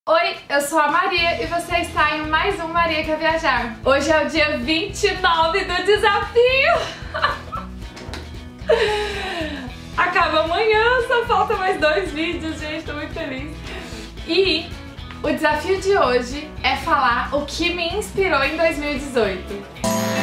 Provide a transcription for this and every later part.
Oi, eu sou a Maria e você está em mais um Maria Quer Viajar. Hoje é o dia 29 do desafio! Acaba amanhã, só falta mais 2 vídeos, gente, tô muito feliz. E o desafio de hoje é falar o que me inspirou em 2018.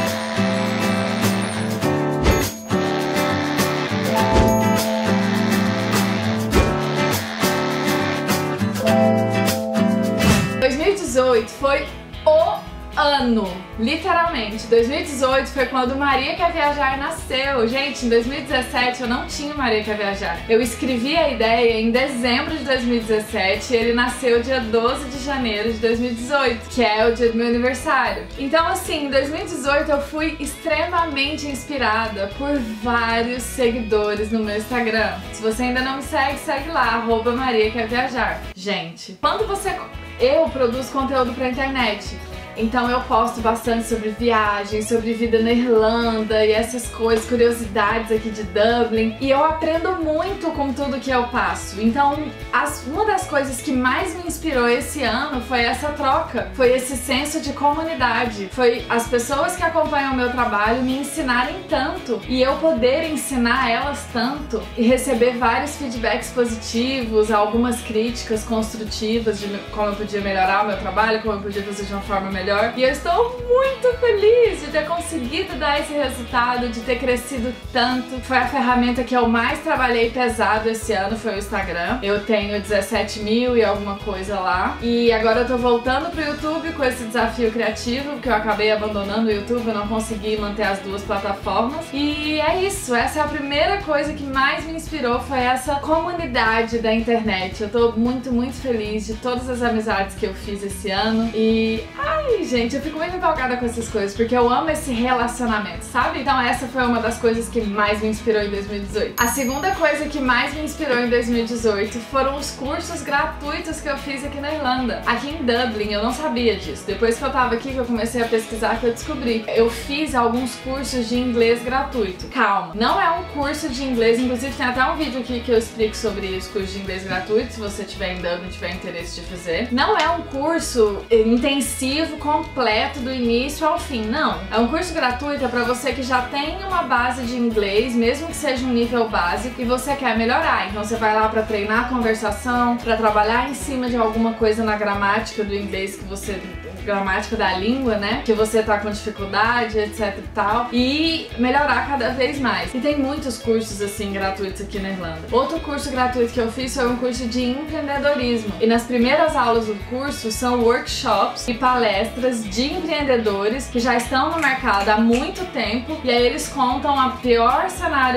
2018 foi o ano, literalmente. 2018 foi quando Maria Quer Viajar nasceu. Gente, em 2017 eu não tinha Maria Quer Viajar. Eu escrevi a ideia em dezembro de 2017 e ele nasceu dia 12 de janeiro de 2018, que é o dia do meu aniversário. Então assim, em 2018 eu fui extremamente inspirada por vários seguidores no meu Instagram. Se você ainda não me segue, segue lá, @Maria Quer Viajar. Gente, quando eu produzo conteúdo pra internet, então eu posto bastante sobre viagens, sobre vida na Irlanda e essas coisas, curiosidades aqui de Dublin. E eu aprendo muito com tudo que eu passo. Então uma das coisas que mais me inspirou esse ano foi essa troca, foi esse senso de comunidade. Foi as pessoas que acompanham o meu trabalho me ensinarem tanto e eu poder ensinar elas tanto e receber vários feedbacks positivos, algumas críticas construtivas de como eu podia melhorar o meu trabalho, como eu podia fazer de uma forma melhor. E eu estou muito feliz de ter conseguido dar esse resultado, de ter crescido tanto. Foi a ferramenta que eu mais trabalhei pesado esse ano, foi o Instagram. Eu tenho 17 mil e alguma coisa lá. E agora eu tô voltando pro YouTube com esse desafio criativo, porque eu acabei abandonando o YouTube, eu não consegui manter as duas plataformas. E é isso, essa é a primeira coisa que mais me inspirou, foi essa comunidade da internet. Eu tô muito, muito feliz de todas as amizades que eu fiz esse ano. E gente, eu fico muito empolgada com essas coisas, porque eu amo esse relacionamento, sabe? Então essa foi uma das coisas que mais me inspirou em 2018. A segunda coisa que mais me inspirou em 2018 foram os cursos gratuitos que eu fiz aqui na Irlanda. Aqui em Dublin, eu não sabia disso. Depois que eu tava aqui, que eu comecei a pesquisar, que eu descobri. Eu fiz alguns cursos de inglês gratuito. Calma, não é um curso de inglês, inclusive tem até um vídeo aqui que eu explico sobre os cursos de inglês gratuito, se você tiver em Dublin e tiver interesse de fazer. Não é um curso intensivo, completo do início ao fim, não. É um curso gratuito pra você que já tem uma base de inglês, mesmo que seja um nível básico, e você quer melhorar. Então você vai lá pra treinar a conversação, pra trabalhar em cima de alguma coisa na gramática do inglês que você... gramática da língua, né? Que você tá com dificuldade, etc e tal. E melhorar cada vez mais. E tem muitos cursos assim gratuitos aqui na Irlanda. Outro curso gratuito que eu fiz foi um curso de empreendedorismo. E nas primeiras aulas do curso são workshops e palestras de empreendedores que já estão no mercado há muito tempo. E aí eles contam o pior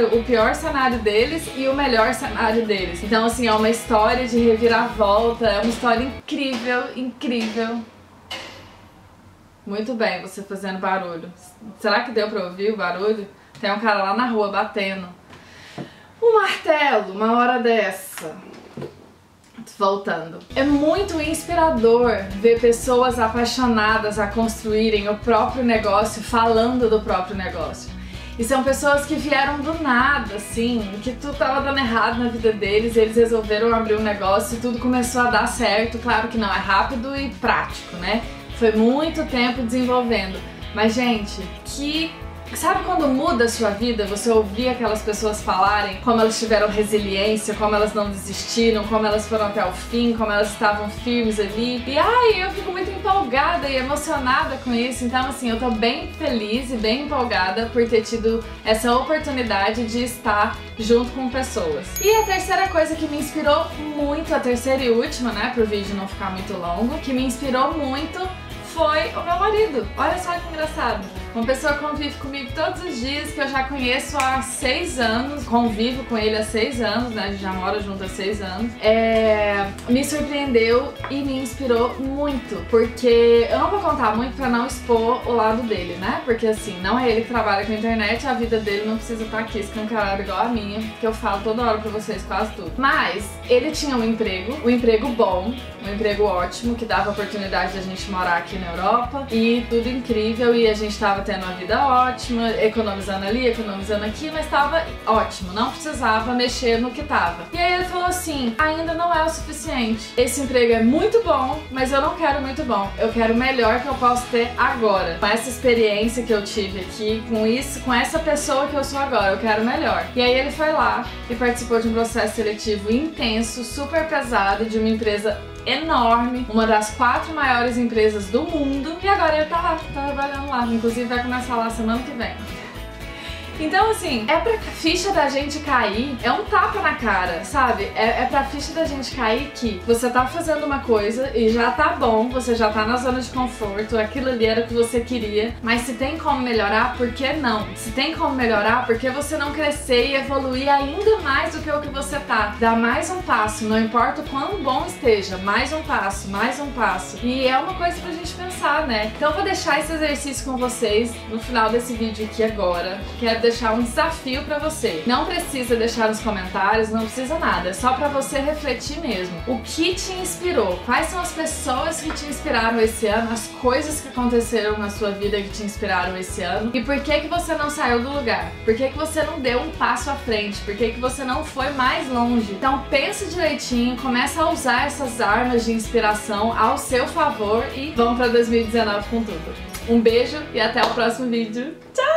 cenário deles e o melhor cenário deles. Então assim, é uma história de reviravolta, é uma história incrível, incrível. Muito bem, você fazendo barulho. Será que deu pra ouvir o barulho? Tem um cara lá na rua batendo um martelo, uma hora dessa. Voltando. É muito inspirador ver pessoas apaixonadas a construírem o próprio negócio, falando do próprio negócio. E são pessoas que vieram do nada, assim, que tudo tava dando errado na vida deles, e eles resolveram abrir um negócio e tudo começou a dar certo. Claro que não é rápido e prático, né? Foi muito tempo desenvolvendo. Mas, gente, sabe quando muda a sua vida, você ouvir aquelas pessoas falarem como elas tiveram resiliência, como elas não desistiram, como elas foram até o fim, como elas estavam firmes ali. E eu fico muito empolgada e emocionada com isso. Então assim, eu tô bem feliz e bem empolgada por ter tido essa oportunidade de estar junto com pessoas. E a terceira coisa que me inspirou muito, a terceira e última, né, pro vídeo não ficar muito longo, que me inspirou muito foi o meu marido. Olha só que engraçado. Uma pessoa que convive comigo todos os dias, que eu já conheço há 6 anos, convivo com ele há 6 anos, né? A gente já mora junto há 6 anos. Me surpreendeu e me inspirou muito, porque eu não vou contar muito pra não expor o lado dele, né? Porque assim, não é ele que trabalha com a internet, a vida dele não precisa estar aqui escancarada igual a minha, que eu falo toda hora pra vocês quase tudo. Mas ele tinha um emprego bom, um emprego ótimo, que dava a oportunidade de a gente morar aqui na Europa, e tudo incrível, e a gente tava tava tendo uma vida ótima, economizando ali, economizando aqui, mas tava ótimo, não precisava mexer no que tava. E aí ele falou assim, ainda não é o suficiente. Esse emprego é muito bom, mas eu não quero muito bom. Eu quero o melhor que eu posso ter agora. Com essa experiência que eu tive aqui, com isso, com essa pessoa que eu sou agora, eu quero o melhor. E aí ele foi lá e participou de um processo seletivo intenso, super pesado, de uma empresa enorme, uma das 4 maiores empresas do mundo, e agora ele tá lá, tá trabalhando lá, inclusive vai começar lá semana que vem. Então assim, é pra ficha da gente cair, é um tapa na cara, sabe? É pra ficha da gente cair que você tá fazendo uma coisa e já tá bom, você já tá na zona de conforto, aquilo ali era o que você queria, mas se tem como melhorar, por que não? Se tem como melhorar, por que você não crescer e evoluir ainda mais do que o que você tá? Dá mais um passo, não importa o quão bom esteja, mais um passo, mais um passo. E é uma coisa pra gente pensar, né? Então eu vou deixar esse exercício com vocês no final desse vídeo aqui agora. Quero deixar um desafio pra você. Não precisa deixar nos comentários, não precisa nada, é só pra você refletir mesmo. O que te inspirou? Quais são as pessoas que te inspiraram esse ano? As coisas que aconteceram na sua vida que te inspiraram esse ano? E por que você não saiu do lugar? Por que você não deu um passo à frente? Por que você não foi mais longe? Então pensa direitinho, começa a usar essas armas de inspiração ao seu favor e vamos pra 2019 com tudo. Um beijo e até o próximo vídeo. Tchau!